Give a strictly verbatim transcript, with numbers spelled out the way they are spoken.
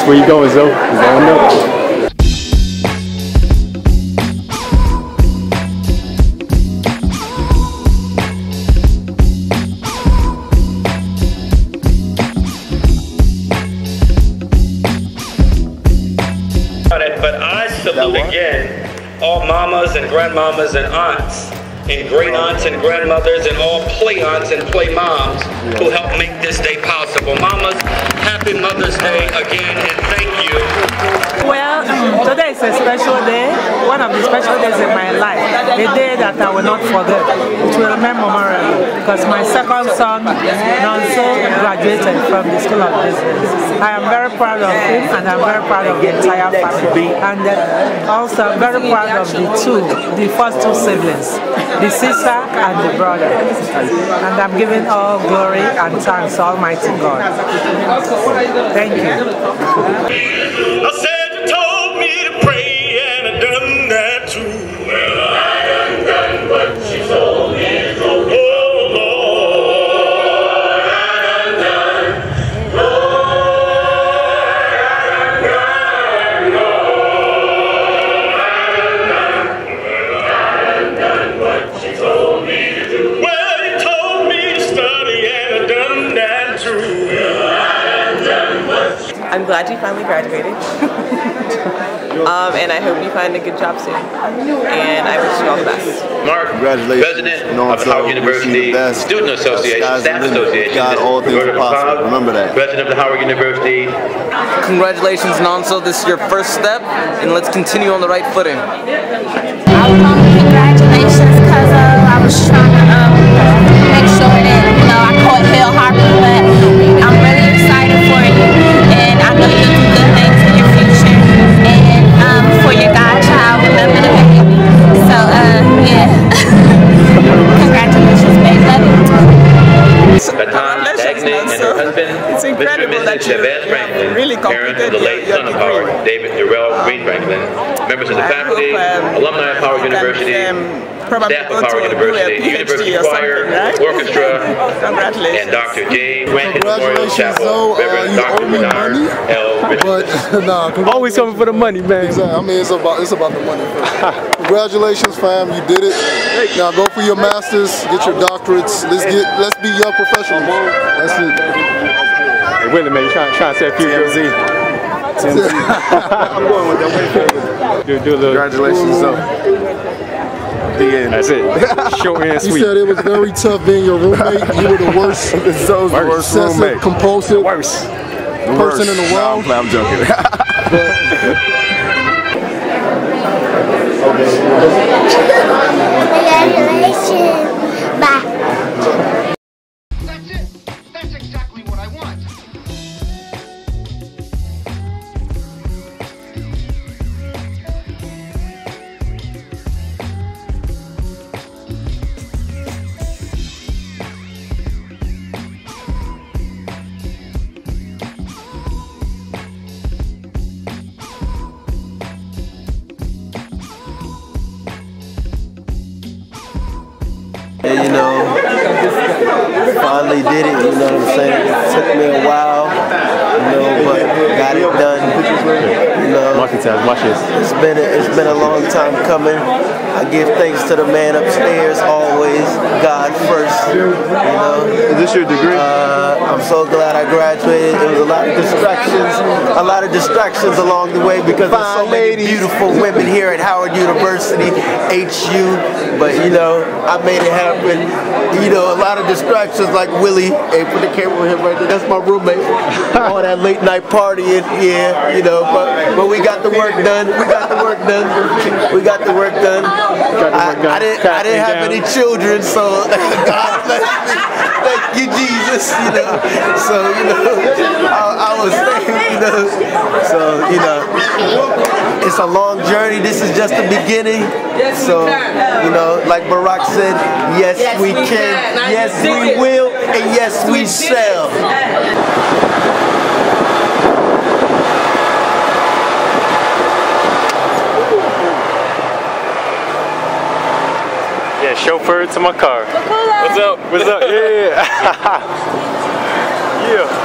Where you going, Zoe? You going up? But I salute again all mamas and grandmamas and aunts and great aunts and grandmothers and all play aunts and play moms who helped make this day possible. Mamas, happy Mother's Day again and thank you. Well, um, today is a special day, one of the special days in my life, a day that I will not forget. It will remain memorable because my second son, Nonso, graduated from the School of Business. I am very proud of him and I'm very proud of the entire family. And uh, also I'm very proud of the two, the first two siblings, the sister and the brother. And I'm giving all glory and thanks to Almighty God. Thank you. I said you told me to pray and I done that too. Well, I done done what she told me to do. Oh Lord, I done done. Lord, I done done. Lord, I done done. I done done what she told me to do. Well, you told me to study and I done that too. Well, I done done what she I'm glad you finally graduated, um, and I hope you find a good job soon, and I wish you all the best. Mark, Congratulations, President Nonso, of the Howard University Student Association, Staff Association, God, all things are possible. Remember that. President of the Howard University. Congratulations, Nonso, this is your first step, and let's continue on the right footing. I was on congratulations because uh, I was trying to um, make sure that, you know, I caught Hill Harper, but I'm really excited for you, and I know you'll do good things in your future, and um, for your godchild, remember the baby. So, uh, yeah. Congratulations, baby. Love you. Baton Dagny and her husband, it's incredible Mister and Missus Chavez Franklin, really parents of the late your, son of your Howard, David Durrell Green Franklin, members of the faculty, hope, um, alumni of Howard University, um, staff of Howard University, University Choir, right? Orchestra, and Doctor J. Rankin Memorial Chapel, Reverend uh, Doctor Bernard L. But nah, always coming for the money, man. Exactly. I mean, it's about it's about the money. Congratulations, fam. You did it. Now go for your masters, get your doctorates. Let's get let's be young professionals. That's it. Hey, wait a minute, you trying, trying to say a few girls? T M Z. I'm going with that. Do, do a little. Congratulations, so. The end. That's it. Short and sweet. You said it was very tough being your roommate. You were the worst. Zoe's the worst roommate. Compulsive. Worst. The person worst. in the world. No, I'm, I'm joking. Congratulations. Bye. That's it. That's exactly what I want. Yeah, you know, finally did it, you know what I'm saying? It took me a while, you know, but got it done, you know. Watch this. It's been a, it's been a long time coming. I give thanks to the man upstairs always, God first, you know. Is this your degree? Uh, I'm so glad I graduated. There was a lot of distractions, a lot of distractions along the way because there's so many beautiful women here at Howard University, H U, but you know, I made it happen. You know, a lot of distractions like Willie, hey, put the camera on him right there, that's my roommate. All that late night partying, yeah, you know, but, but we got the work done, we got the work done, we got the work done. I, I didn't, I didn't have any children, so God bless me. Thank you, Jesus, you know. So, you know, I, I was thinking, you know, so, you know, it's a long journey. This is just the beginning. So, you know, like Barack said, yes, we can, yes, we will, and yes, we shall. Yeah, chauffeur to my car. What's up? What's up? Yeah. Yeah.